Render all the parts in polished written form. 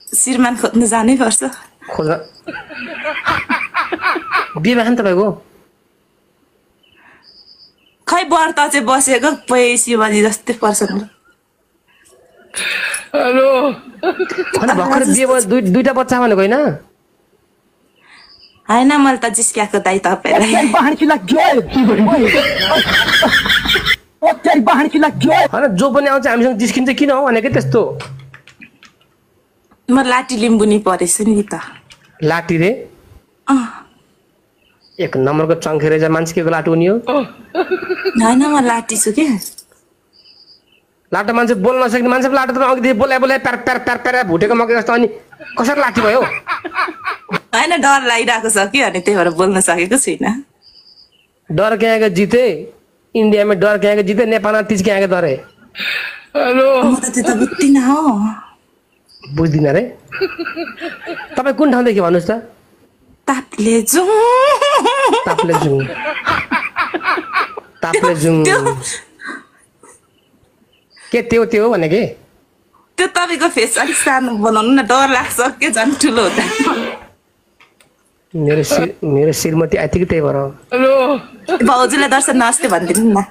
श्रीमान खोज्न जानै पर्छ खोज्न बिहे भएन तपाईँको खै व्रत चाहिँ बसेको पैसियोबाजी जस्तै पर्छ नि हेलो अनि भर्खर बिहे भयो दुईटा बच्चा भनेको होइन होइन मैले त जिस्क्याएको दाइ तपाईँलाई होइन जो पनि आउँछ हामीसँग जिस्किन्छ किन हो भनेको त्यस्तो म लाटी लिम्बुनी परेछु नि त लाटी रे एक नम्बरको चङ्खे रहेछ मान्छेको लाटो हुने हो होइन म लाटी छु के लाटो मान्छे बोल्न नसक्ने मान्छे लाटो त अघिदेखि बोलाइ बोलाइ प्यार प्यार प्यार प्यार भुटेको मकै जस्तो अनि कसरी लाठी भयो होइन डर लागिरहेको छ कि अनि त्यही भएर बोल्न सकेको छुइनँ डर क्या के जिते इंडिया में डर क्या के जीते नेपाल में तीज क्या के डर है हेलो म त त्यो त बुझ्दिनँ हो बुझ्दिन रे तपाईँ कुन ठाउँदेखि भन्नुहोस् त ताप्लेजुङ के त्यो भने के त्यो तपाईँको फेस अलिक सानो बनाउनु न डर लाग्छ के झन् ठुलो हुँदा मेरो श्रीमती आइथ्यो कि त्यही भएर हेलो भाउजूलाई दर्शन नमस्ते भनिदिनु न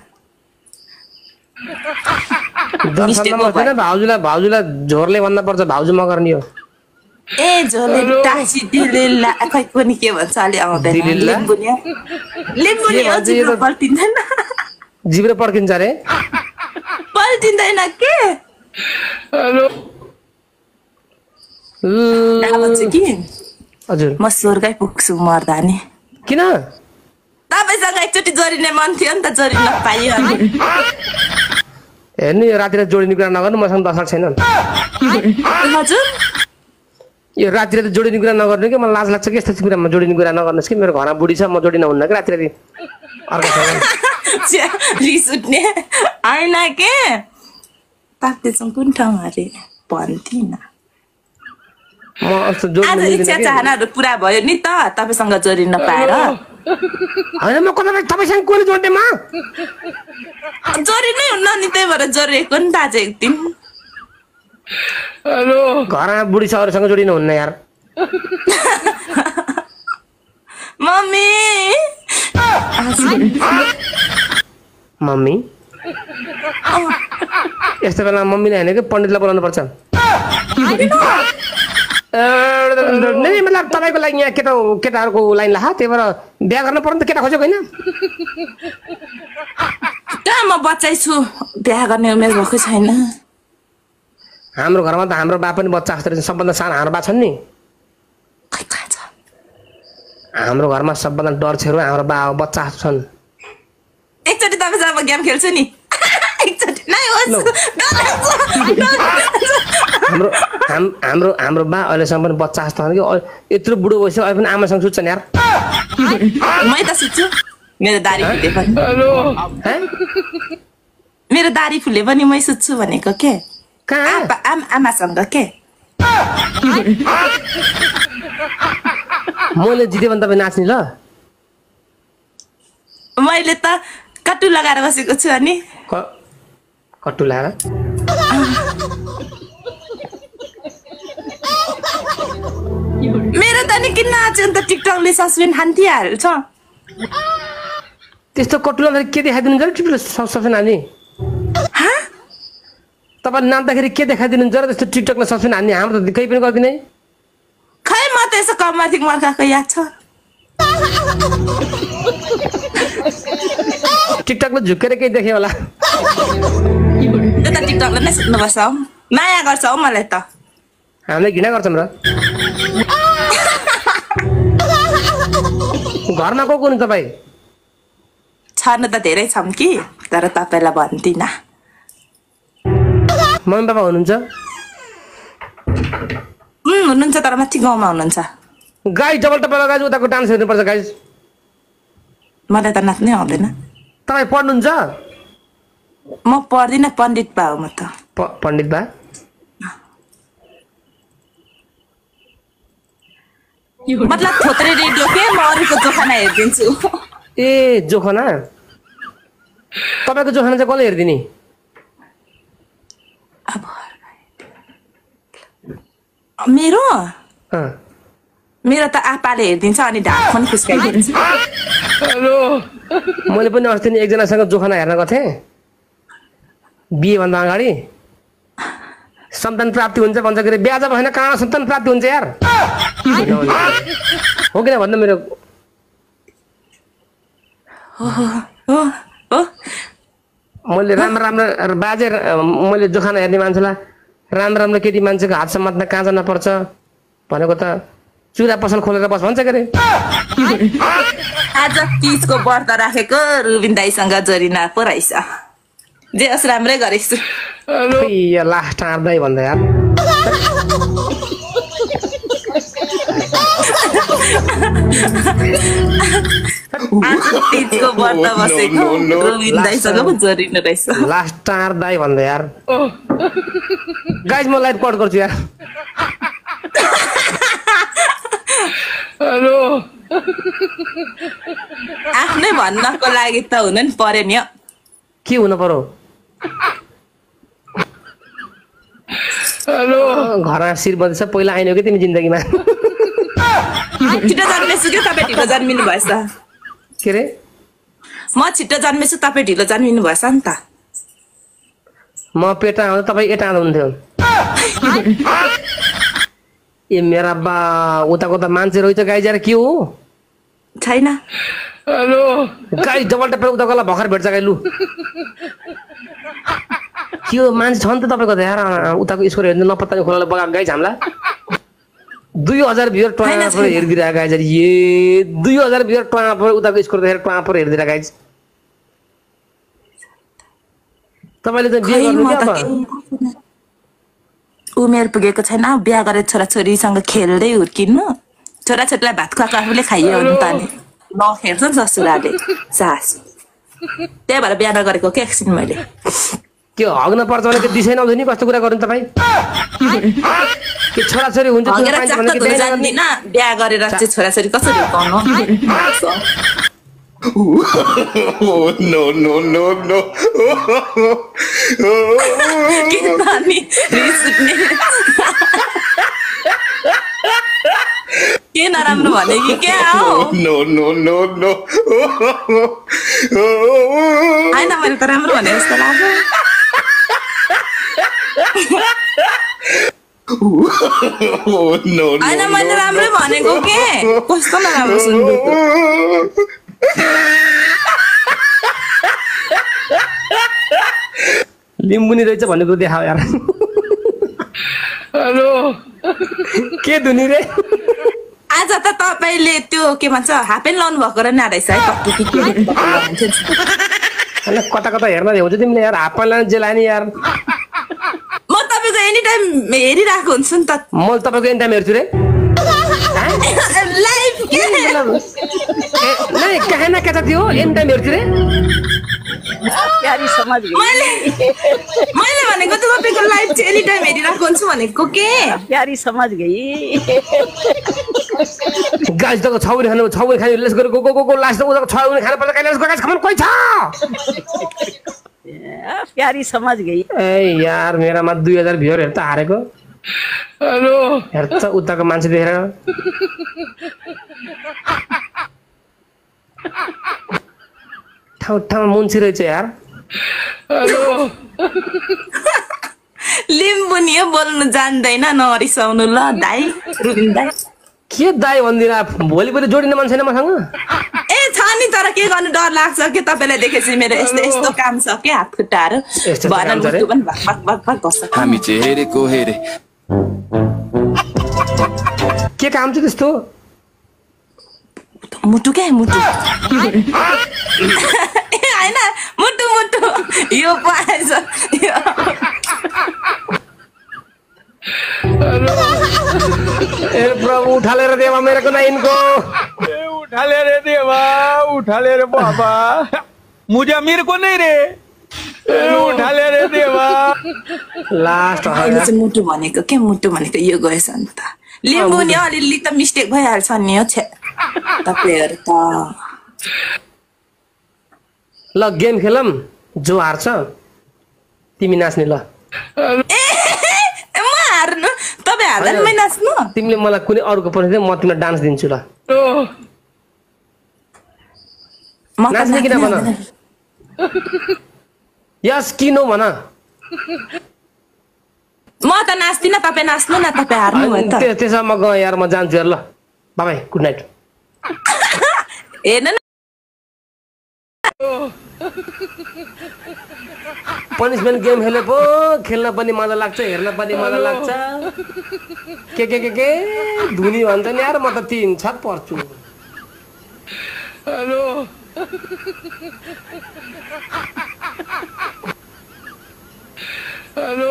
भाउजूलाई झोरले भन्दा पर्छ भाउजू म गर्ने हो ए झोले टासी दिलेला खै पनि के भन्छ अलि आउँदैन लिम्बुनी हो जिब्रो पल्टिँदैन जिब्रो पड्किन्छ रे पल्टिँदैन के हेलो भन्छ कि हजुर म स्वर्गै पुग्छु मर्दा नि किन तपाईँसँग एकचोटि जोडिने मन थियो नि त जोडिन पाइयो हेर्नु यो रातिर जोडिने कुरा नगर्नु मसँग दशक छैन हजुर यो रातिर त जोडिने कुरा नगर्नु कि मलाई लाज लाग्छ कि यस्तो कुरामा जोडिने कुरा नगर्नुहोस् कि मेरो घरमा बुढी छ म जोडिन हुन्न कि रातिर रिस उठ्ने होइन के ताप्लेजुङ कुन ठाउँ अरे भन्दिनँ म आज इच्छा चाहनाहरू पुरा भयो नि त तपाईँसँग जोडिन पाएर होइन म कता तपाईँसँग कोले जोड्ने म जोडिनै हुन्न नि त्यही भएर जोडिएको नि त आज एक दिन हेलो घरमा बुढी छ अरूसँग जोडिनु हुन्न यार मम्मी मम्मी यस्तो बेला मम्मीले होइन कि पण्डितलाई बोलाउनु पर्छ मतलब तपाईँको लागि यहाँ केटाहरूको लाइन ला त्यही भएर बिहा गर्न पर्ने त केटा खोजेको होइन कहाँ म बच्चै छु बिहा गर्ने उमेर भएको छैन हाम्रो घरमा त हाम्रो बा पनि बच्चा जस्तो रहेछ सबभन्दा सानो हाम्रो बा छन् नि हाम्रो घरमा सबभन्दा डर छेरो हाम्रो बा बच्चा छन् एकचोटि तपाईँसँग म गेम खेल्छु नि एकचोटि नै होस् हाम्रो हाम्रो हाम्रो बा अहिलेसम्म पनि बच्चा जस्तो कि यत्रो बुढो भइसक्यो अहिले पनि आमासँग सुत्छ नि यार मै त सुत्छु मेरो दारी फुले पनि हेलो मेरो दारी फुले पनि मै सुत्छु भनेको के कहाँ आमासँग के मैले जित्यो भने तपाईँ नाच्ने ल मैले त कट्टु लगाएर बसेको छु अनि कट्टु लगाएर मेरो त नि किन नाच्यो नि त टिकटकले सस्पेन्ड हान्थिहाल्छ त्यस्तो कट्टु लगाएर के देखाइदिनुहुन्छ र टिकटकले सस्पेन्ड हान्ने तपाईँ नाच्दाखेरि के देखाइदिनुहुन्छ र त्यस्तो टिकटकले सस्पेन्ड हान्ने हाम्रो त केही पनि गर्दिनै खै म त यसो कममाथि मर्काएको याद छ टिकटकले झुकेर केही देखेँ होला त्यो त टिकटकले नै सुत्नुपर्छ हौ माया गर्छ हौ मलाई त हामीले घृणा गर्छौँ र घरमा को हुनु तपाईँ छर्न त धेरै छौँ कि तर तपाईँलाई भन्दिनँ मम्मी पापा हुनुहुन्छ हुनुहुन्छ तर माथि गाउँमा हुनुहुन्छ गाइस डबल टप्पा लगाएर उताको डान्स हेर्नुपर्छ गाइस मलाई त नाच्नै आउँदैन तपाईँ पढ्नुहुन्छ म पढ्दिनँ पण्डित बा हो म त पण्डित बा मतलब थोत्रे रेडियो के म अरूको जोखाना हेरिदिन्छु ए जोखाना तपाईँको जोखाना चाहिँ कसले हेरिदिने मेरो अँ मेरो त आपाले हेरिदिन्छ अनि ढाक पनि खुस्काइदिन्छ हेलो मैले पनि अस्ति नि एकजनासँग जोखाना हेर्न गएको थिएँ बिहेभन्दा अगाडि सन्तान प्राप्ति हुन्छ भन्छ के अरे बिहा जब होइन कहाँ सन्तान प्राप्ति हुन्छ यार हो किन भन्दा मेरो हो हो मैले राम्रो राम्रो बाजे मैले जोखाना हेर्ने मान्छेलाई राम्रो राम्रो केटी मान्छेको हात समात्न कहाँ जान पर्छ भनेको त चुरा पसल खोलेर बस भन्छ के अरे आज तीजको व्रत राखेको रुबिन दाईसँग जरिना पो रहेछ जे होस् राम्रै गरेछु लास्ट आर्दै भन्दा यार आज तीजको व्रत बसेको रुबिन दाईसँग पो जरिनु रहेछ लास्ट आर्दै भन्दा यार गाइज म लाइभ कट गर्छु यार हेलो आफ्नै भन्नको लागि त हुनु नि पर्यो नि के हुनु पर्यो हेलो घरमा शिर बन्छ पहिला आइनौ कि तिमी जिन्दगीमा छिटो जन्मेछु कि तपाईँ ढिलो जन्मिनु भएछ के अरे म छिटो जन्मेछु तपाईँ ढिलो जन्मिनु भएछ नि त म पेटा आउँदा तपाईँ एटा आउनुहुन्थ्यो ए मेरा बा उताको त मान्छे रहेछ गाई जाएर के हो छैन हेलो गाई डबल टप्पै उताकोलाई भर्खर भेट्छ गाई लु के हो मान्छे छ नि त तपाईँको त यार उताको स्कोर हेर्नु नपत्ता खोलालाई बगाएको गाई झाम्ला 2000 भ्युर टुवा पर हेरिदिरहेको गाई जारी ए 2000 भ्युर टुवा पर उताको स्कोर देखेर टुवा पर हेरिदिरहेको गाई तपाईँले त बिहे गर्नु क्या अब उमेर पुगेको छैन बिहा गरेर छोराछोरीसँग खेल्दै हुर्किनु छोराछोरीलाई भात खुवाएको आफूले खाइयो भने त नि नखेल्छ नि ससुराले सासु त्यही भएर बिहा नगरेको के एकछिन मैले के हग्न पर्छ भने त्यो दिशै नहुँदैन नि कस्तो कुरा गर्नु तपाईँ के छोराछोरी हुन्छ हगेर चाख्न धुन जान्दिन बिहा गरेर चाहिँ छोराछोरी कसरी हुर्काउनु no no no no के नानी रिस उठ्ने के नराम्रो भने कि के हो no no no no हैन मैले त राम्रो भने जस्तो लाग्यो no हैन मैले राम्रो भनेको के कस्तो नराम्रो सुन्नु लिम्बुनी रहेछ भनेको देखाओ यार हेलो के धुनी रे आज त तपाईले त्यो के भन्छ हापेन लाउनु भएको र नादैछ है कति के अनि कता कता हेर्न भ्याउँछ तिमीले यार हाप्पा लाने जे लाने यार म तपाईको एनी टाइम हेरिरहेको हुन्छु नि त म तपाईको एनी टाइम हेर्छु रे लाइभ के नै कहाँ न कता थियो एनी टाइम हेर्छु रे प्यारी समझ गई मैले भनेको त तपाईको लाइभ चाहिँ एनी टाइम हेरिरहेको हुन्छु भनेको के प्यारी समझ गई गाइस दको छौरी खाने लेस गरे गो गो गो लास्ट उताको छौरी खाने पर्छ कहिले गाइस खमन कोही छ प्यारी समझ गई ए यार मेरामा 2000 भ्युर हेर त हारेको हेलो हेर त उताको मान्छे देखेर ठाउँ ठाउँ मुन्सी रहेछ यार हेलो लिम्बुनी हो बोल्नु जान्दैन नरिसाउनु ल दाइ रुबिन दाइ के दाइ भन्दिरा भोलि पनि जोडिने मान्छे छैन मसँग ए छ नि तर के गर्नु डर लाग्छ के तपाईलाई देखेपछि मेरो यस्तो यस्तो काम छ के हात खुट्टाहरु यस्तो भन काम छ रे? मुटु पनि भक भक भक भक गर्छ हामी चाहिँ हेरेको हेरे के काम छ त्यस्तो मुटु के मुटु ए हैन मुटु मुटु यो पाएछ यो ए प्रभु उठालेर देवा मेरो नाइनको उठा ले रे देवा उठा ले रे बाबा मुझे अमीर को नहीं रे उठा ले रे देवा लास्ट अहिले चाहिँ मुटु भनेको के मुटु भनेको यो गएछ नि त लिम्बु नि अलिअलि त मिस्टेक भइहाल्छ नि हो छे तपाईहरु त ल गेम खेलम जो हार्छ तिमी नाच्ने ल ए म हार्नु तपाई हालैमै नाच्नु तिमीले मलाई कुनै अरूको पठाइदियो म तिमीलाई डान्स दिन्छु ल म त नाच्ने किन भन यस किन भन म त नाच्दिन तपाईँ नाच्नु न तपाईँ हार्नु भयो त त्यसो म गएँ यार म जान्छु यार ल बाई गुड नाइट हेर्नु न पनिसमेन्ट गेम खेले पो खेल्न पनि मजा लाग्छ हेर्न पनि मजा लाग्छ के धुनी भन्छ नि यार म त 3 छक पर्छु हेलो हेलो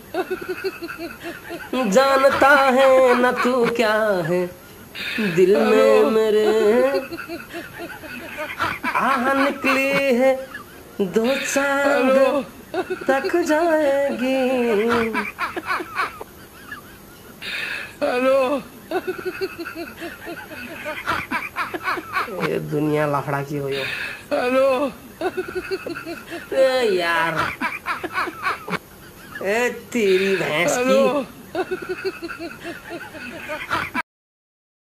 जानता है न तू क्या है दिल में मेरे आह निकली है 2 चांद तक जाएगी हेलो ये दुनिया लफड़ा की हो यो हेलो ए यार ए तेरी भैंस की